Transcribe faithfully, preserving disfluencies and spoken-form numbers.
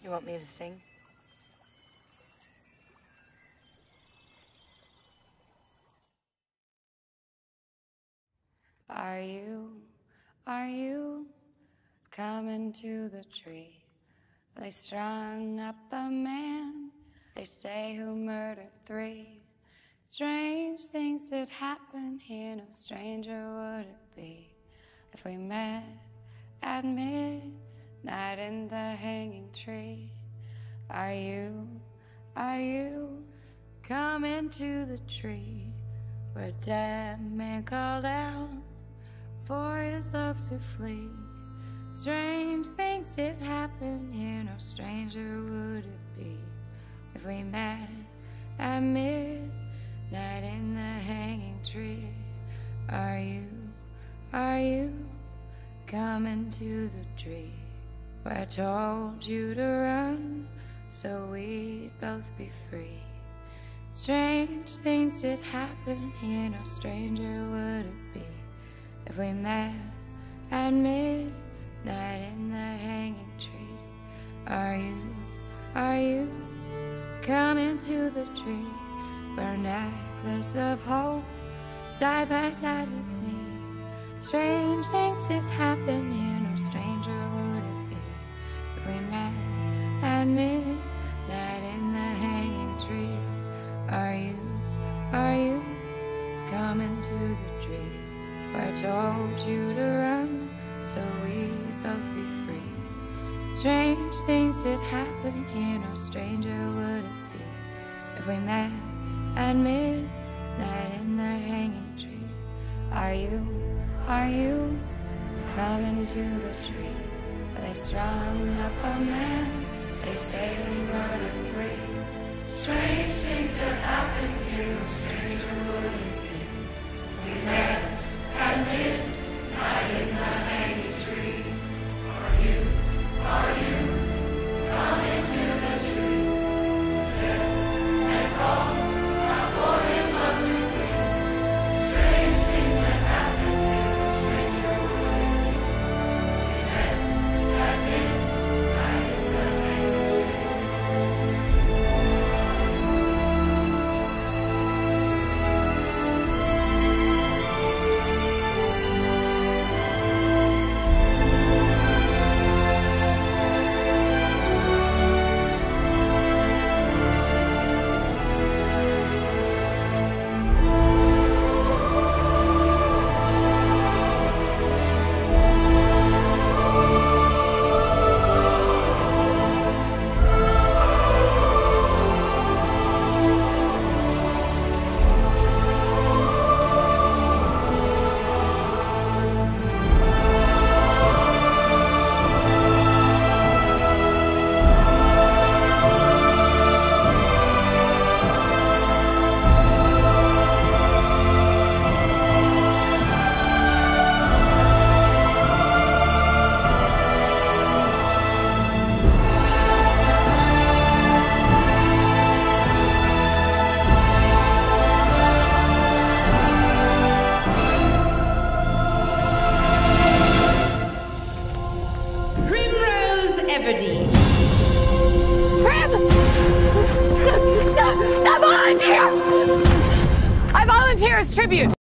You want me to sing? Are you, are you coming to the tree? They strung up a man, they say, who murdered three. Strange things did happen here, no stranger would it be if we met at midnight in the hanging tree. Are you, are you coming to the tree where a dead man called out for his love to flee? Strange things did happen here, no stranger would it be if we met at midnight in the hanging tree. Are you, are you coming to the tree where I told you to run so we'd both be free? Strange things did happen here, no stranger would it be if we met at midnight in the hanging tree. Are you, are you coming to the tree where a necklace of hope side by side with me? Strange things did happen here, no stranger would it be if we met at midnight in the hanging tree. Are you, are you coming to the tree where I told you to run so we'd both be free? Strange things did happen here, no stranger would it be if we met at midnight in the hanging tree. Are you, are you coming to the tree where they strung up a man, they say we murdered three? Strange things that happened here, no stranger would it be if we met at midnight in the hanging tree. Are you, are you coming to the tree with death and call out for his love to free? Strange things that happened here, no stranger would it be if we met at midnight in the hanging tree. Everdeen. Prim! I volunteer! I volunteer as tribute!